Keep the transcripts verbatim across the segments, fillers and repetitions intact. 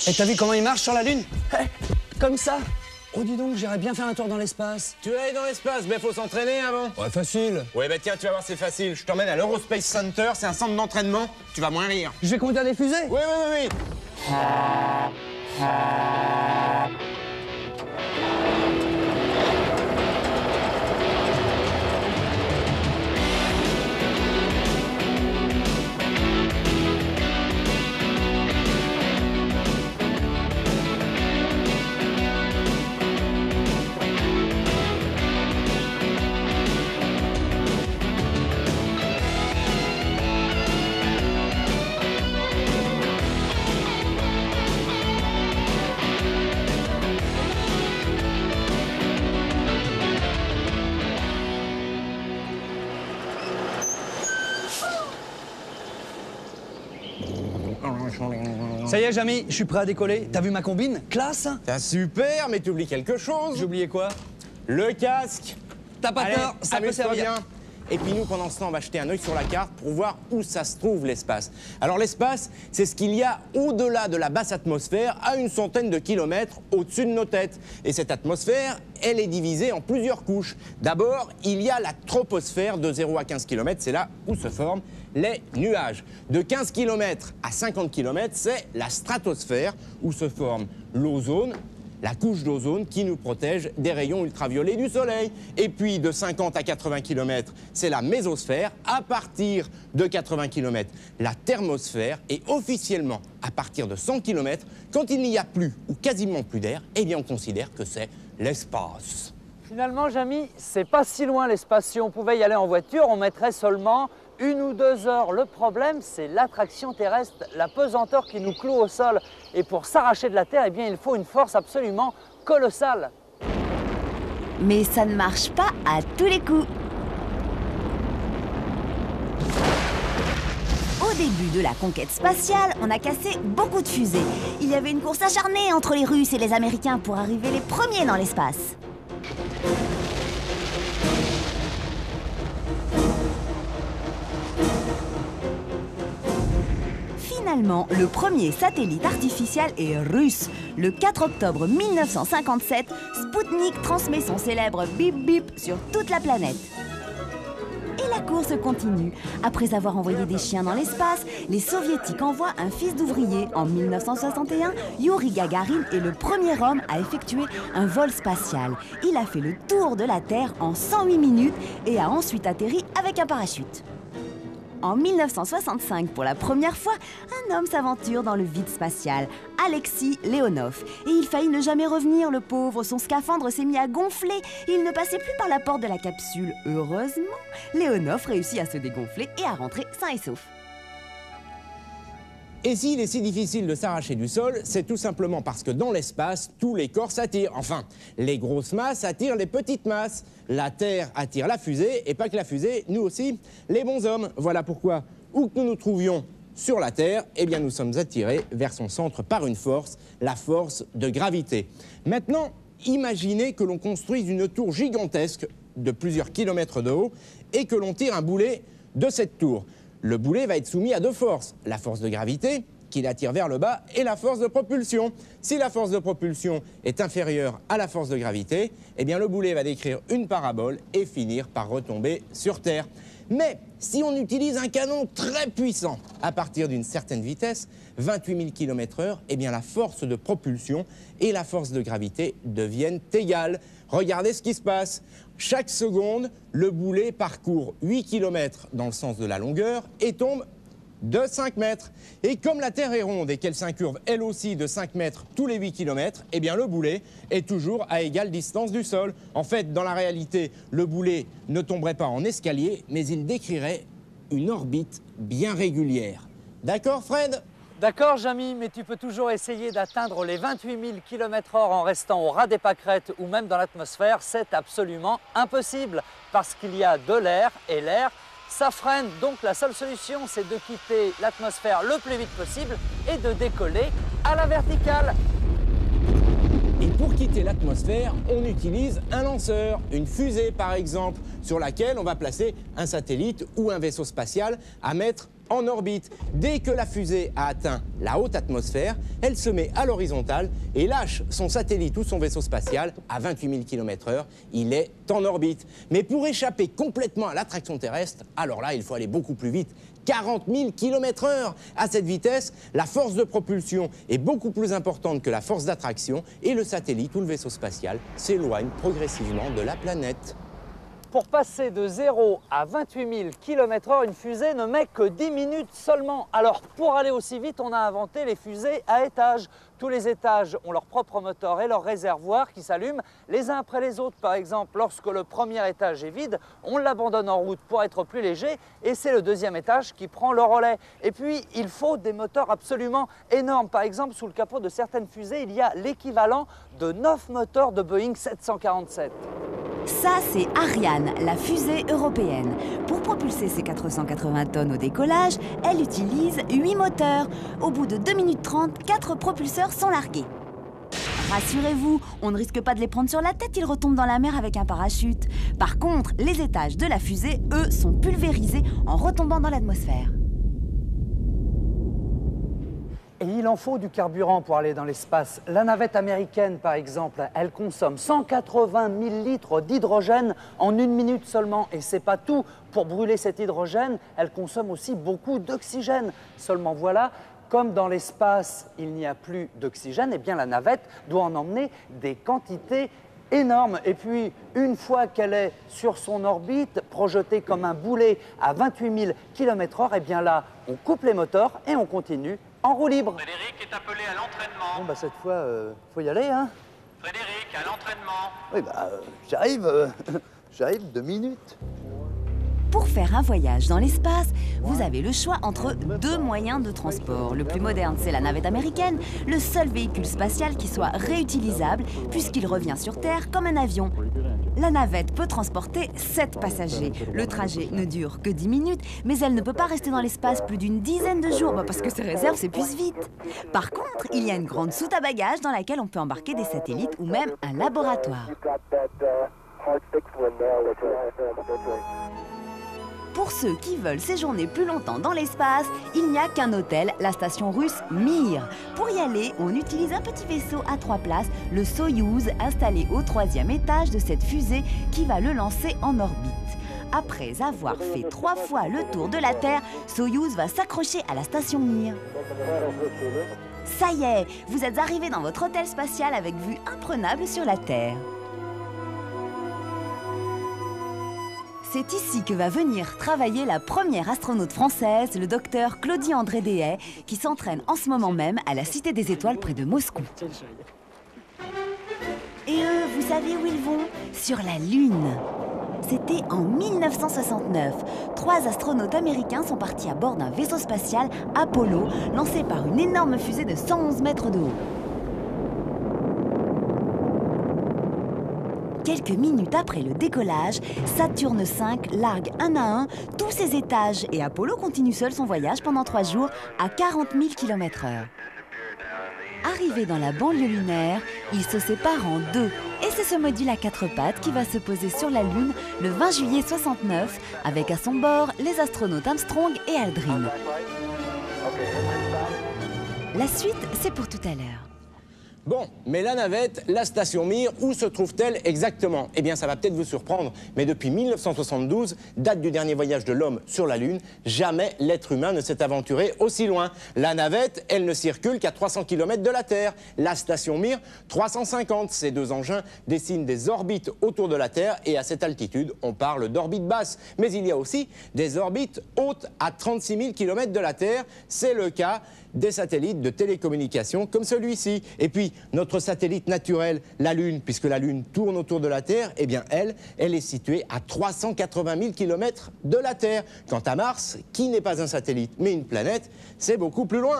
Et t'as vu comment il marche sur la Lune? Comme ça. Oh, dis donc, j'irais bien faire un tour dans l'espace. Tu veux aller dans l'espace, mais faut s'entraîner avant. Ouais, facile. Ouais, bah tiens, tu vas voir, c'est facile. Je t'emmène à l'Eurospace Center, c'est un centre d'entraînement. Tu vas moins rire. Je vais conduire des fusées? Oui, oui, oui, oui. Ça y est, Jamy, je suis prêt à décoller. T'as vu ma combine? Classe. T'as super, mais t'oublies quelque chose. J'ai oublié quoi? Le casque. T'as pas Allez, peur, ça peut amuse-toi servir. bien. Et puis nous, pendant ce temps, on va jeter un œil sur la carte pour voir où ça se trouve, l'espace. Alors l'espace, c'est ce qu'il y a au-delà de la basse atmosphère, à une centaine de kilomètres au-dessus de nos têtes. Et cette atmosphère, elle est divisée en plusieurs couches. D'abord, il y a la troposphère de zéro à quinze kilomètres, c'est là où se forment les nuages. De quinze kilomètres à cinquante kilomètres, c'est la stratosphère, où se forme l'ozone, la couche d'ozone qui nous protège des rayons ultraviolets du soleil. Et puis de cinquante à quatre-vingts kilomètres, c'est la mésosphère. À partir de quatre-vingts kilomètres, la thermosphère. Et officiellement, à partir de cent kilomètres, quand il n'y a plus ou quasiment plus d'air, eh bien on considère que c'est l'espace. Finalement, Jamy, c'est pas si loin l'espace. Si on pouvait y aller en voiture, on mettrait seulement une ou deux heures. Le problème, c'est l'attraction terrestre, la pesanteur qui nous cloue au sol. Et pour s'arracher de la Terre, eh bien, il faut une force absolument colossale. Mais ça ne marche pas à tous les coups. Au début de la conquête spatiale, on a cassé beaucoup de fusées. Il y avait une course acharnée entre les Russes et les Américains pour arriver les premiers dans l'espace. Finalement, le premier satellite artificiel est russe. Le quatre octobre mille neuf cent cinquante-sept, Spoutnik transmet son célèbre bip bip sur toute la planète. Et la course continue. Après avoir envoyé des chiens dans l'espace, les soviétiques envoient un fils d'ouvrier. En mille neuf cent soixante et un, Youri Gagarin est le premier homme à effectuer un vol spatial. Il a fait le tour de la Terre en cent huit minutes et a ensuite atterri avec un parachute. En mille neuf cent soixante-cinq, pour la première fois, un homme s'aventure dans le vide spatial, Alexis Leonov. Et il faillit ne jamais revenir, le pauvre. Son scaphandre s'est mis à gonfler et il ne passait plus par la porte de la capsule. Heureusement, Leonov réussit à se dégonfler et à rentrer sain et sauf. Et s'il est si difficile de s'arracher du sol, c'est tout simplement parce que dans l'espace, tous les corps s'attirent. Enfin, les grosses masses attirent les petites masses. La Terre attire la fusée, et pas que la fusée, nous aussi, les bonshommes. Voilà pourquoi, où que nous nous trouvions sur la Terre, eh bien nous sommes attirés vers son centre par une force, la force de gravité. Maintenant, imaginez que l'on construise une tour gigantesque de plusieurs kilomètres de haut et que l'on tire un boulet de cette tour. Le boulet va être soumis à deux forces, la force de gravité, qui l'attire vers le bas, et la force de propulsion. Si la force de propulsion est inférieure à la force de gravité, eh bien le boulet va décrire une parabole et finir par retomber sur Terre. Mais si on utilise un canon très puissant, à partir d'une certaine vitesse, vingt-huit mille kilomètres heure, eh bien la force de propulsion et la force de gravité deviennent égales. Regardez ce qui se passe. Chaque seconde, le boulet parcourt huit kilomètres dans le sens de la longueur et tombe de cinq mètres. Et comme la Terre est ronde et qu'elle s'incurve elle aussi de cinq mètres tous les huit kilomètres, eh bien le boulet est toujours à égale distance du sol. En fait, dans la réalité, le boulet ne tomberait pas en escalier, mais il décrirait une orbite bien régulière. D'accord, Fred ? D'accord, Jamy, mais tu peux toujours essayer d'atteindre les vingt-huit mille kilomètres heure en restant au ras des pâquerettes ou même dans l'atmosphère. C'est absolument impossible parce qu'il y a de l'air et l'air, ça freine. Donc la seule solution, c'est de quitter l'atmosphère le plus vite possible et de décoller à la verticale. Et pour quitter l'atmosphère, on utilise un lanceur, une fusée par exemple, sur laquelle on va placer un satellite ou un vaisseau spatial à mettre en orbite. Dès que la fusée a atteint la haute atmosphère, elle se met à l'horizontale et lâche son satellite ou son vaisseau spatial à vingt-huit mille kilomètres heure. Il est en orbite. Mais pour échapper complètement à l'attraction terrestre, alors là, il faut aller beaucoup plus vite. quarante mille kilomètres heure. À cette vitesse, la force de propulsion est beaucoup plus importante que la force d'attraction et le satellite ou le vaisseau spatial s'éloigne progressivement de la planète. Pour passer de zéro à vingt-huit mille kilomètres heure, une fusée ne met que dix minutes seulement. Alors, pour aller aussi vite, on a inventé les fusées à étages. Tous les étages ont leur propre moteur et leur réservoir qui s'allument les uns après les autres. Par exemple, lorsque le premier étage est vide, on l'abandonne en route pour être plus léger et c'est le deuxième étage qui prend le relais. Et puis, il faut des moteurs absolument énormes. Par exemple, sous le capot de certaines fusées, il y a l'équivalent de neuf moteurs de Boeing sept cent quarante-sept. Ça, c'est Ariane, la fusée européenne. Pour propulser ses quatre cent quatre-vingts tonnes au décollage, elle utilise huit moteurs. Au bout de deux minutes trente, quatre propulseurs sont largués. Rassurez-vous, on ne risque pas de les prendre sur la tête, ils retombent dans la mer avec un parachute. Par contre, les étages de la fusée, eux, sont pulvérisés en retombant dans l'atmosphère. Et il en faut du carburant pour aller dans l'espace. La navette américaine, par exemple, elle consomme cent quatre-vingt mille litres d'hydrogène en une minute seulement. Et c'est pas tout. Pour brûler cet hydrogène, elle consomme aussi beaucoup d'oxygène. Seulement voilà, comme dans l'espace, il n'y a plus d'oxygène, eh bien la navette doit en emmener des quantités énormes. Et puis, une fois qu'elle est sur son orbite, projetée comme un boulet à vingt-huit mille kilomètres heure, eh bien là, on coupe les moteurs et on continue en roue libre. Frédéric est appelé à l'entraînement. Bon, bah cette fois, euh, faut y aller, hein. Frédéric, à l'entraînement. Oui, bah, euh, j'arrive, euh, j'arrive deux minutes. Pour faire un voyage dans l'espace, vous avez le choix entre deux moyens de transport. Le plus moderne, c'est la navette américaine, le seul véhicule spatial qui soit réutilisable puisqu'il revient sur Terre comme un avion. La navette peut transporter sept passagers. Le trajet ne dure que dix minutes, mais elle ne peut pas rester dans l'espace plus d'une dizaine de jours, bah parce que ses réserves s'épuisent vite. Par contre, il y a une grande soute à bagages dans laquelle on peut embarquer des satellites ou même un laboratoire. Pour ceux qui veulent séjourner plus longtemps dans l'espace, il n'y a qu'un hôtel, la station russe Mir. Pour y aller, on utilise un petit vaisseau à trois places, le Soyouz, installé au troisième étage de cette fusée qui va le lancer en orbite. Après avoir fait trois fois le tour de la Terre, Soyouz va s'accrocher à la station Mir. Ça y est, vous êtes arrivés dans votre hôtel spatial avec vue imprenable sur la Terre. C'est ici que va venir travailler la première astronaute française, le docteur Claudie André Dehaye, qui s'entraîne en ce moment même à la Cité des Étoiles près de Moscou. Et eux, vous savez où ils vont? Sur la Lune. C'était en mille neuf cent soixante-neuf. Trois astronautes américains sont partis à bord d'un vaisseau spatial Apollo, lancé par une énorme fusée de cent onze mètres de haut. Quelques minutes après le décollage, Saturne cinq largue un à un tous ses étages et Apollo continue seul son voyage pendant trois jours à quarante mille kilomètres heure. Arrivé dans la banlieue lunaire, il se sépare en deux. Et c'est ce module à quatre pattes qui va se poser sur la Lune le vingt juillet soixante-neuf, avec à son bord les astronautes Armstrong et Aldrin. La suite, c'est pour tout à l'heure. Bon, mais la navette, la station Mir, où se trouve-t-elle exactement? Eh bien, ça va peut-être vous surprendre, mais depuis mille neuf cent soixante-douze, date du dernier voyage de l'homme sur la Lune, jamais l'être humain ne s'est aventuré aussi loin. La navette, elle ne circule qu'à trois cents kilomètres de la Terre. La station Mir, trois cent cinquante. Ces deux engins dessinent des orbites autour de la Terre et à cette altitude, on parle d'orbite basse. Mais il y a aussi des orbites hautes à trente-six mille kilomètres de la Terre. C'est le cas des satellites de télécommunication comme celui-ci. Et puis, notre satellite naturel, la Lune, puisque la Lune tourne autour de la Terre, eh bien, elle, elle est située à trois cent quatre-vingt mille kilomètres de la Terre. Quant à Mars, qui n'est pas un satellite, mais une planète, c'est beaucoup plus loin.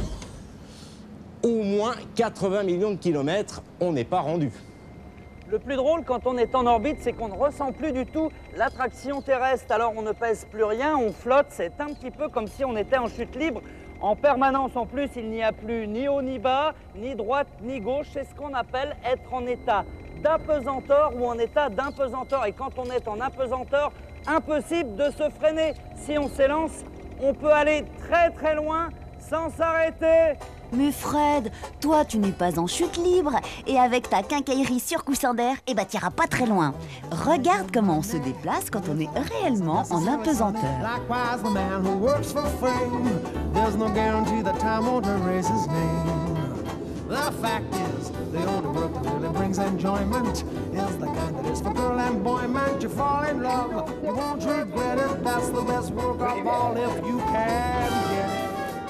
Au moins quatre-vingts millions de kilomètres, on n'est pas rendu. Le plus drôle quand on est en orbite, c'est qu'on ne ressent plus du tout l'attraction terrestre. Alors on ne pèse plus rien, on flotte, c'est un petit peu comme si on était en chute libre. En permanence, en plus, il n'y a plus ni haut ni bas, ni droite ni gauche. C'est ce qu'on appelle être en état d'apesanteur ou en état d'impesanteur. Et quand on est en apesanteur, impossible de se freiner. Si on s'élance, on peut aller très très loin sans s'arrêter. Mais Fred, toi tu n'es pas en chute libre et avec ta quincaillerie sur coussin d'air, eh ben t'iras pas très loin. Regarde comment on se déplace quand on est réellement en apesanteur. Likewise, the man who works for fame, there's no guarantee that time won't erase his name. The fact is, the only work that really brings enjoyment is the kind that is for girl and boy. Man, you fall in love, you won't regret it. That's the best work of all if you can get it.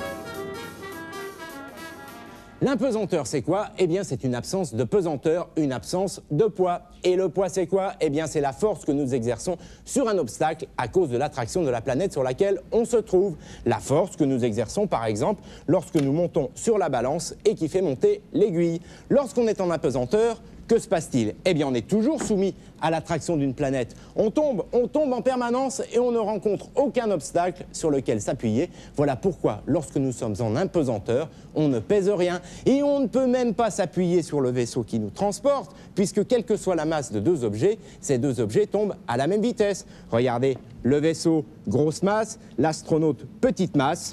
L'impesanteur, c'est quoi? Eh bien, c'est une absence de pesanteur, une absence de poids. Et le poids, c'est quoi? Eh bien, c'est la force que nous exerçons sur un obstacle à cause de l'attraction de la planète sur laquelle on se trouve. La force que nous exerçons, par exemple, lorsque nous montons sur la balance et qui fait monter l'aiguille. Lorsqu'on est en apesanteur, que se passe-t-il? Eh bien, on est toujours soumis à l'attraction d'une planète. On tombe, on tombe en permanence et on ne rencontre aucun obstacle sur lequel s'appuyer. Voilà pourquoi, lorsque nous sommes en impesanteur, on ne pèse rien. Et on ne peut même pas s'appuyer sur le vaisseau qui nous transporte, puisque quelle que soit la masse de deux objets, ces deux objets tombent à la même vitesse. Regardez, le vaisseau, grosse masse, l'astronaute, petite masse.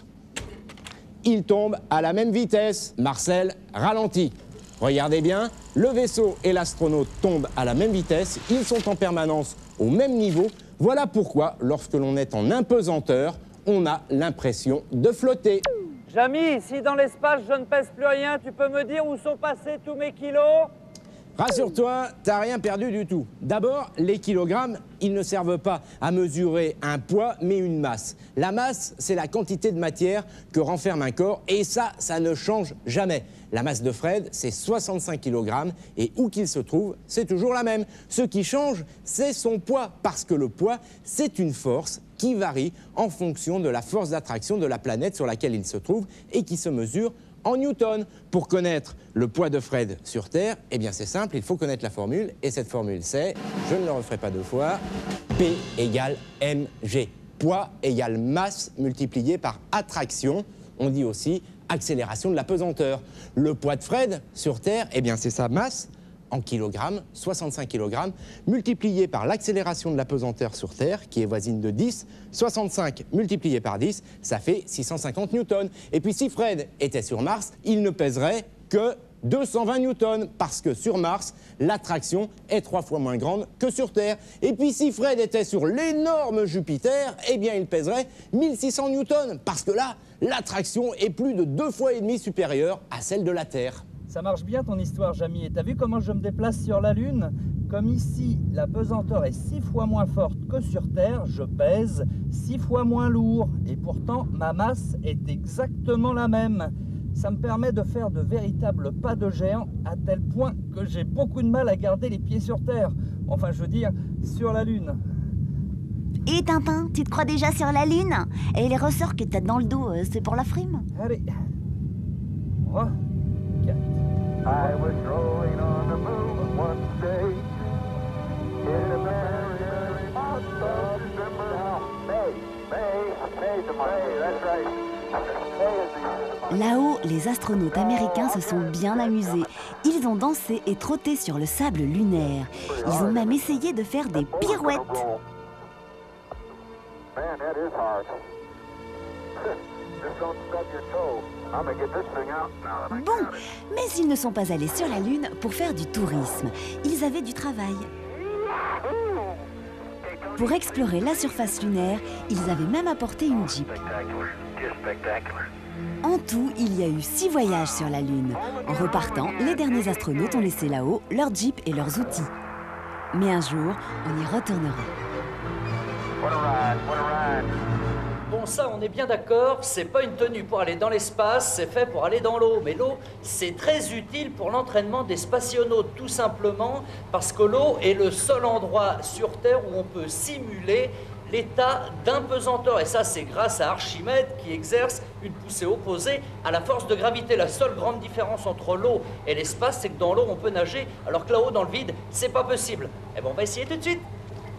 Ils tombent à la même vitesse. Marcel, ralenti. Regardez bien, le vaisseau et l'astronaute tombent à la même vitesse, ils sont en permanence au même niveau. Voilà pourquoi, lorsque l'on est en impesanteur, on a l'impression de flotter. Jamy, si dans l'espace je ne pèse plus rien, tu peux me dire où sont passés tous mes kilos? Rassure-toi, t'as rien perdu du tout. D'abord, les kilogrammes, ils ne servent pas à mesurer un poids, mais une masse. La masse, c'est la quantité de matière que renferme un corps, et ça, ça ne change jamais. La masse de Fred, c'est soixante-cinq kilogrammes, et où qu'il se trouve, c'est toujours la même. Ce qui change, c'est son poids, parce que le poids, c'est une force qui varie en fonction de la force d'attraction de la planète sur laquelle il se trouve, et qui se mesure en newton. Pour connaître le poids de Fred sur Terre, eh bien c'est simple, il faut connaître la formule, et cette formule c'est, je ne le referai pas deux fois, P égale mg. Poids égale masse multiplié par attraction, on dit aussi accélération de la pesanteur. Le poids de Fred sur Terre, eh bien c'est sa masse en kilogrammes, soixante-cinq kilogrammes, multiplié par l'accélération de la pesanteur sur Terre, qui est voisine de dix, soixante-cinq multiplié par dix, ça fait six cent cinquante newtons. Et puis si Fred était sur Mars, il ne pèserait que deux cent vingt newtons, parce que sur Mars, l'attraction est trois fois moins grande que sur Terre. Et puis si Fred était sur l'énorme Jupiter, eh bien il pèserait mille six cents newtons, parce que là, l'attraction est plus de deux fois et demi supérieure à celle de la Terre. Ça marche bien ton histoire, Jamy. Et t'as vu comment je me déplace sur la Lune? Comme ici, la pesanteur est six fois moins forte que sur Terre, je pèse six fois moins lourd. Et pourtant, ma masse est exactement la même. Ça me permet de faire de véritables pas de géant à tel point que j'ai beaucoup de mal à garder les pieds sur Terre. Enfin, je veux dire, sur la Lune. Et Tintin, tu te crois déjà sur la Lune? Et les ressorts que t'as dans le dos, c'est pour la frime? Allez. trois, quatre. I was rolling on the moon one day in a very, very hot December. May, May, May, May, that's right. May is the... Là-haut, les astronautes américains se sont bien amusés. Ils ont dansé et trotté sur le sable lunaire. Ils ont même essayé de faire des pirouettes. Man, that is hard. Just don't stub your toe. I'm gonna get this thing out now. Bon, mais ils ne sont pas allés sur la Lune pour faire du tourisme. Ils avaient du travail. Pour explorer la surface lunaire, ils avaient même apporté une Jeep. En tout, il y a eu six voyages sur la Lune. En repartant, les derniers astronautes ont laissé là-haut leur Jeep et leurs outils. Mais un jour, on y retournera. What a ride, what a ride. Bon, ça, on est bien d'accord, c'est pas une tenue pour aller dans l'espace, c'est fait pour aller dans l'eau. Mais l'eau, c'est très utile pour l'entraînement des spationautes, tout simplement parce que l'eau est le seul endroit sur Terre où on peut simuler l'état d'impesanteur. Et ça, c'est grâce à Archimède qui exerce une poussée opposée à la force de gravité. La seule grande différence entre l'eau et l'espace, c'est que dans l'eau, on peut nager, alors que là-haut, dans le vide, c'est pas possible. Et bon, on va essayer tout de suite.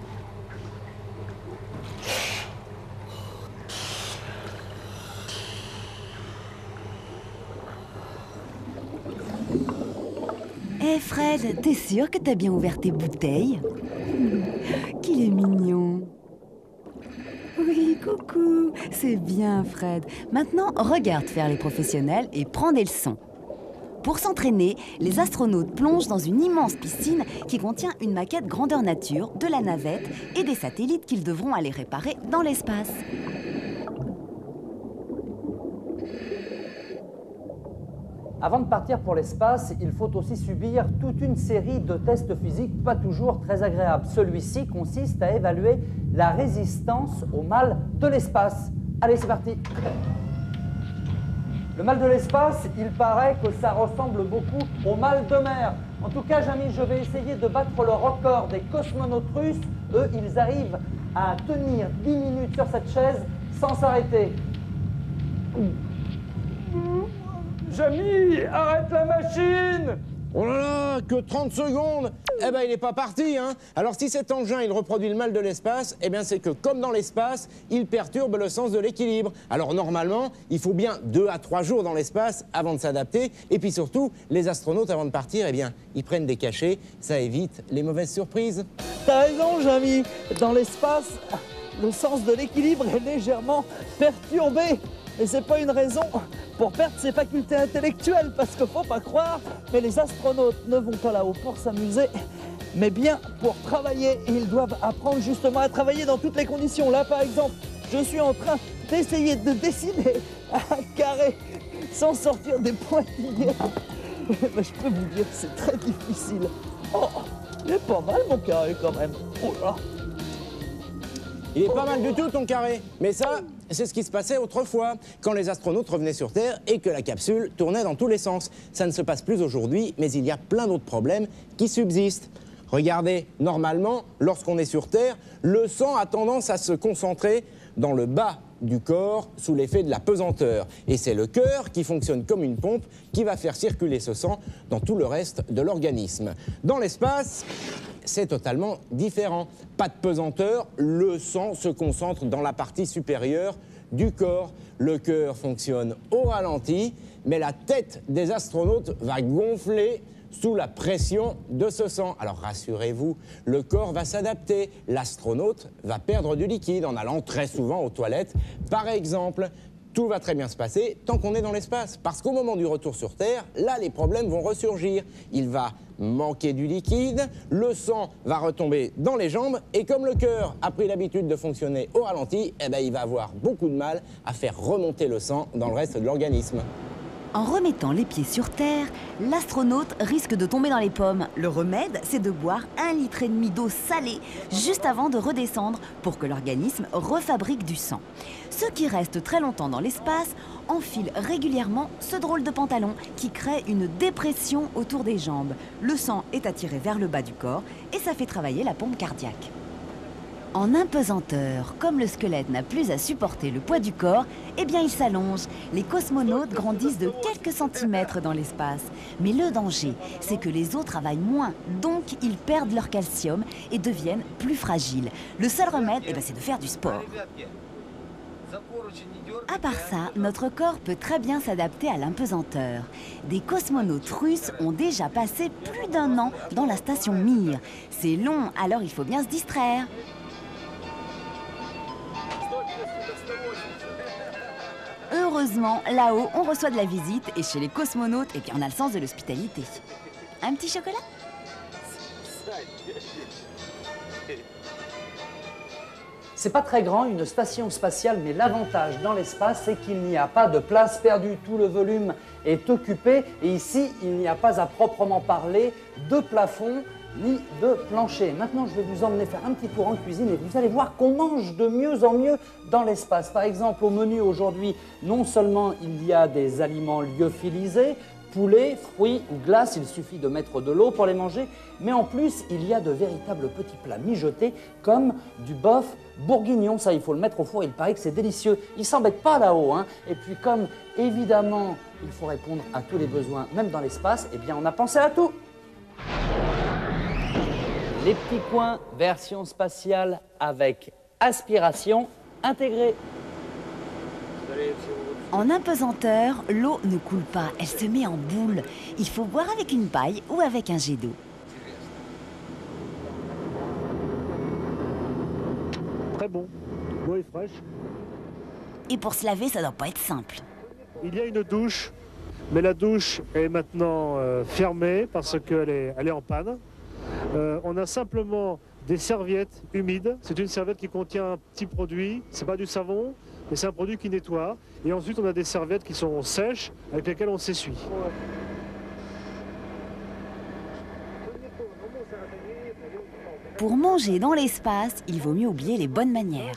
Hé hey Fred, t'es sûr que t'as bien ouvert tes bouteilles? Qu'il est mignon. Oui, coucou. C'est bien, Fred. Maintenant, regarde faire les professionnels et prends des leçons. Pour s'entraîner, les astronautes plongent dans une immense piscine qui contient une maquette grandeur nature de la navette et des satellites qu'ils devront aller réparer dans l'espace. Avant de partir pour l'espace, il faut aussi subir toute une série de tests physiques pas toujours très agréables. Celui-ci consiste à évaluer la résistance au mal de l'espace. Allez, c'est parti! Le mal de l'espace, il paraît que ça ressemble beaucoup au mal de mer. En tout cas, Jamy, je vais essayer de battre le record des cosmonautes russes. Eux, ils arrivent à tenir dix minutes sur cette chaise sans s'arrêter. Jamy, arrête la machine! Oh là là, que trente secondes! Eh ben, il n'est pas parti, hein! Alors, si cet engin, il reproduit le mal de l'espace, eh bien, c'est que, comme dans l'espace, il perturbe le sens de l'équilibre. Alors, normalement, il faut bien deux à trois jours dans l'espace avant de s'adapter. Et puis, surtout, les astronautes, avant de partir, eh bien, ils prennent des cachets. Ça évite les mauvaises surprises. T'as raison, Jamy. Dans l'espace, le sens de l'équilibre est légèrement perturbé. Et c'est pas une raison pour perdre ses facultés intellectuelles, parce qu'il faut pas croire, mais les astronautes ne vont pas là-haut pour s'amuser, mais bien pour travailler. Et ils doivent apprendre justement à travailler dans toutes les conditions. Là, par exemple, je suis en train d'essayer de dessiner un carré sans sortir des pointillés. Mais je peux vous dire que c'est très difficile. Oh, il est pas mal mon carré quand même. Oh là. Il est pas mal du tout, ton carré. Mais ça, c'est ce qui se passait autrefois, quand les astronautes revenaient sur Terre et que la capsule tournait dans tous les sens. Ça ne se passe plus aujourd'hui, mais il y a plein d'autres problèmes qui subsistent. Regardez, normalement, lorsqu'on est sur Terre, le sang a tendance à se concentrer dans le bas du corps sous l'effet de la pesanteur. Et c'est le cœur qui fonctionne comme une pompe qui va faire circuler ce sang dans tout le reste de l'organisme. Dans l'espace, c'est totalement différent. Pas de pesanteur, le sang se concentre dans la partie supérieure du corps. Le cœur fonctionne au ralenti, mais la tête des astronautes va gonfler sous la pression de ce sang. Alors rassurez-vous, le corps va s'adapter. L'astronaute va perdre du liquide en allant très souvent aux toilettes. Par exemple, tout va très bien se passer tant qu'on est dans l'espace. Parce qu'au moment du retour sur Terre, là, les problèmes vont ressurgir. Il va manquer du liquide, le sang va retomber dans les jambes, et comme le cœur a pris l'habitude de fonctionner au ralenti, eh ben, il va avoir beaucoup de mal à faire remonter le sang dans le reste de l'organisme. En remettant les pieds sur Terre, l'astronaute risque de tomber dans les pommes. Le remède, c'est de boire un litre et demi d'eau salée juste avant de redescendre pour que l'organisme refabrique du sang. Ceux qui restent très longtemps dans l'espace enfilent régulièrement ce drôle de pantalon qui crée une dépression autour des jambes. Le sang est attiré vers le bas du corps et ça fait travailler la pompe cardiaque. En impesanteur, comme le squelette n'a plus à supporter le poids du corps, eh bien il s'allonge. Les cosmonautes grandissent de quelques centimètres dans l'espace. Mais le danger, c'est que les os travaillent moins, donc ils perdent leur calcium et deviennent plus fragiles. Le seul remède, eh bien, c'est de faire du sport. À part ça, notre corps peut très bien s'adapter à l'impesanteur. Des cosmonautes russes ont déjà passé plus d'un an dans la station Mir. C'est long, alors il faut bien se distraire. Heureusement, là-haut, on reçoit de la visite et chez les cosmonautes, et puis on a le sens de l'hospitalité. Un petit chocolat ? C'est pas très grand, une station spatiale, mais l'avantage dans l'espace, c'est qu'il n'y a pas de place perdue. Tout le volume est occupé et ici, il n'y a pas à proprement parler de plafond ni de plancher. Maintenant, je vais vous emmener faire un petit tour en cuisine et vous allez voir qu'on mange de mieux en mieux dans l'espace. Par exemple, au menu aujourd'hui, non seulement il y a des aliments lyophilisés, poulet, fruits ou glaces, il suffit de mettre de l'eau pour les manger, mais en plus, il y a de véritables petits plats mijotés comme du bœuf bourguignon. Ça, il faut le mettre au four, il paraît que c'est délicieux. Il ne s'embête pas là-haut, hein. Et puis comme, évidemment, il faut répondre à tous les besoins, même dans l'espace, eh bien, on a pensé à tout. Les petits coins, version spatiale avec aspiration intégrée. En impesanteur, l'eau ne coule pas, elle se met en boule. Il faut boire avec une paille ou avec un jet d'eau. Très bon. Bon, fraîche. Et pour se laver, ça doit pas être simple. Il y a une douche, mais la douche est maintenant euh, fermée parce qu'elle est, elle est en panne. Euh, on a simplement des serviettes humides. C'est une serviette qui contient un petit produit. C'est pas du savon, mais c'est un produit qui nettoie. Et ensuite, on a des serviettes qui sont sèches avec lesquelles on s'essuie. Pour manger dans l'espace, il vaut mieux oublier les bonnes manières.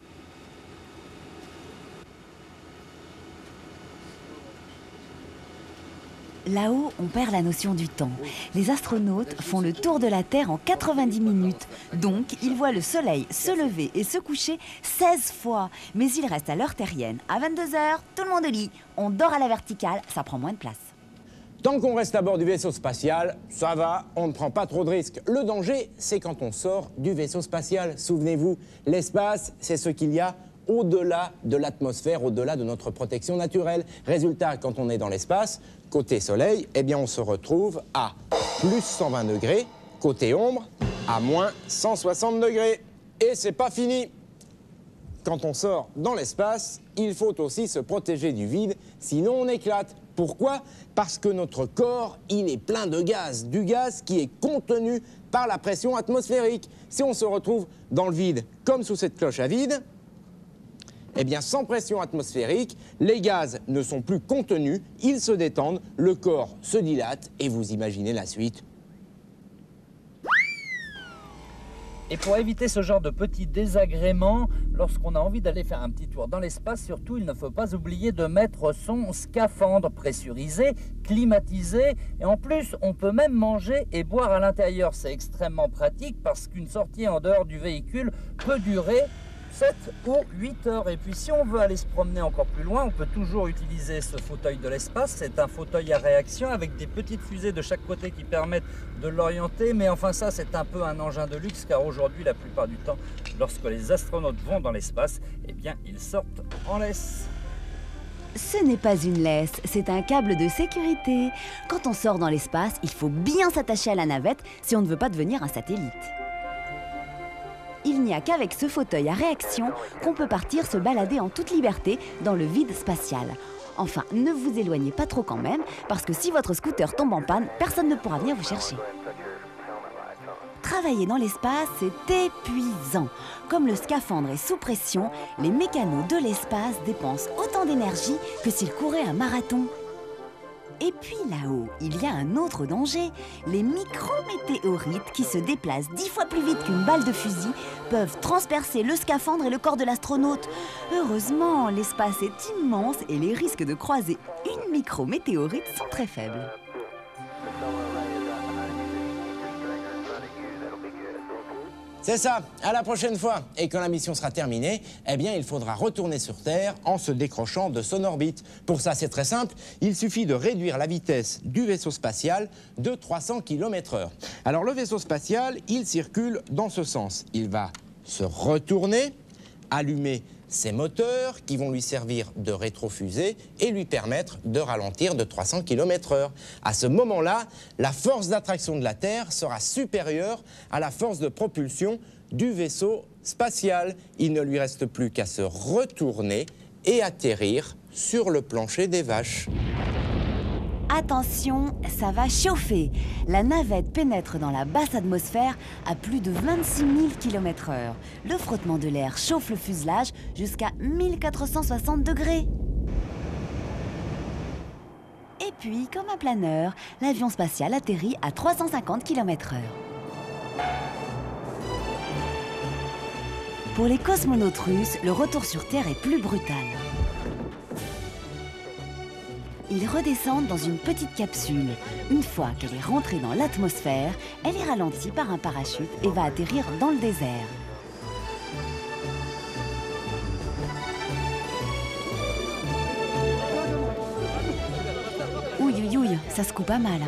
Là-haut, on perd la notion du temps. Les astronautes font le tour de la Terre en quatre-vingt-dix minutes. Donc, ils voient le Soleil se lever et se coucher seize fois. Mais ils restent à l'heure terrienne. À vingt-deux heures, tout le monde au lit. On dort à la verticale, ça prend moins de place. Tant qu'on reste à bord du vaisseau spatial, ça va, on ne prend pas trop de risques. Le danger, c'est quand on sort du vaisseau spatial. Souvenez-vous, l'espace, c'est ce qu'il y a au-delà de l'atmosphère, au-delà de notre protection naturelle. Résultat, quand on est dans l'espace, côté soleil, eh bien on se retrouve à plus cent vingt degrés, côté ombre, à moins cent soixante degrés. Et c'est pas fini. Quand on sort dans l'espace, il faut aussi se protéger du vide, sinon on éclate. Pourquoi? Parce que notre corps, il est plein de gaz, du gaz qui est contenu par la pression atmosphérique. Si on se retrouve dans le vide, comme sous cette cloche à vide, eh bien, sans pression atmosphérique, les gaz ne sont plus contenus, ils se détendent, le corps se dilate et vous imaginez la suite. Et pour éviter ce genre de petits désagréments, lorsqu'on a envie d'aller faire un petit tour dans l'espace, surtout, il ne faut pas oublier de mettre son scaphandre pressurisé, climatisé. Et en plus, on peut même manger et boire à l'intérieur. C'est extrêmement pratique parce qu'une sortie en dehors du véhicule peut durer sept ou huit heures. Et puis si on veut aller se promener encore plus loin, on peut toujours utiliser ce fauteuil de l'espace. C'est un fauteuil à réaction avec des petites fusées de chaque côté qui permettent de l'orienter. Mais enfin ça, c'est un peu un engin de luxe car aujourd'hui, la plupart du temps, lorsque les astronautes vont dans l'espace, eh bien, ils sortent en laisse. Ce n'est pas une laisse, c'est un câble de sécurité. Quand on sort dans l'espace, il faut bien s'attacher à la navette si on ne veut pas devenir un satellite. Il n'y a qu'avec ce fauteuil à réaction qu'on peut partir se balader en toute liberté dans le vide spatial. Enfin, ne vous éloignez pas trop quand même, parce que si votre scooter tombe en panne, personne ne pourra venir vous chercher. Travailler dans l'espace, c'est épuisant. Comme le scaphandre est sous pression, les mécanos de l'espace dépensent autant d'énergie que s'ils couraient un marathon. Et puis là-haut, il y a un autre danger. Les micrométéorites qui se déplacent dix fois plus vite qu'une balle de fusil peuvent transpercer le scaphandre et le corps de l'astronaute. Heureusement, l'espace est immense et les risques de croiser une micrométéorite sont très faibles. C'est ça, à la prochaine fois. Et quand la mission sera terminée, eh bien, il faudra retourner sur Terre en se décrochant de son orbite. Pour ça, c'est très simple, il suffit de réduire la vitesse du vaisseau spatial de trois cents kilomètres heure. Alors, le vaisseau spatial, il circule dans ce sens. Il va se retourner, allumer ses moteurs qui vont lui servir de rétrofusée et lui permettre de ralentir de trois cents kilomètres heure. À ce moment-là, la force d'attraction de la Terre sera supérieure à la force de propulsion du vaisseau spatial. Il ne lui reste plus qu'à se retourner et atterrir sur le plancher des vaches. Attention, ça va chauffer. La navette pénètre dans la basse atmosphère à plus de vingt-six mille kilomètres heure. Le frottement de l'air chauffe le fuselage jusqu'à mille quatre cent soixante degrés. Et puis, comme un planeur, l'avion spatial atterrit à trois cent cinquante kilomètres heure. Pour les cosmonautes russes, le retour sur Terre est plus brutal. Ils redescendent dans une petite capsule. Une fois qu'elle est rentrée dans l'atmosphère, elle est ralentie par un parachute et va atterrir dans le désert. Ouille, ouille, ouille, ça se coupe pas mal.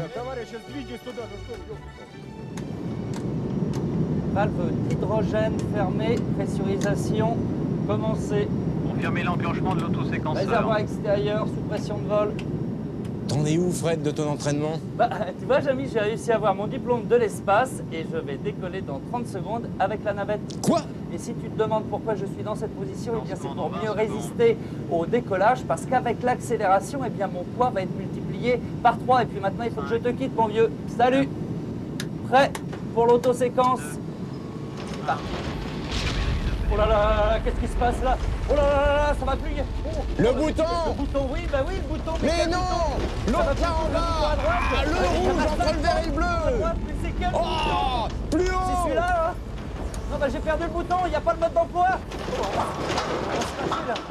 Valve d'hydrogène fermée, pressurisation commencée. Confirmez l'enclenchement de l'autoséquenceur. Réservoir extérieur sous pression de vol. T'en es où, Fred, de ton entraînement? Bah, tu vois, Jamy, j'ai réussi à avoir mon diplôme de l'espace et je vais décoller dans trente secondes avec la navette. Quoi? Et si tu te demandes pourquoi je suis dans cette position, eh bien c'est pour mieux résister au décollage, parce qu'avec l'accélération, eh bien mon poids va être multiplié par trois. Et puis maintenant, il faut que je te quitte, mon vieux. Salut! Prêt pour l'autoséquence? C'est parti. Oh là là là là, qu'est-ce qui se passe là? Oh là là là là, ça va plus. Oh, Le oh, bouton! Le bouton, oui, bah oui, le bouton. Mais quel non! bouton? Ça va L'autre plus, là en le bouton à bas! droite. Ah, le Oui, il y en rouge a entre cinq le vert et le bouton à bleu! droite, mais c'est quel Oh! bouton? Plus C'est haut! celui-là, hein? Non, bah j'ai perdu le bouton, il n'y a pas le mode d'emploi. Oh, on va se passer, là.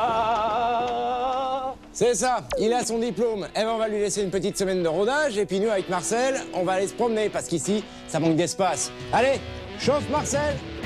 Ah. C'est ça, il a son diplôme. Eh ben, on va lui laisser une petite semaine de rodage et puis nous, avec Marcel, on va aller se promener parce qu'ici, ça manque d'espace. Allez, chauffe Marcel!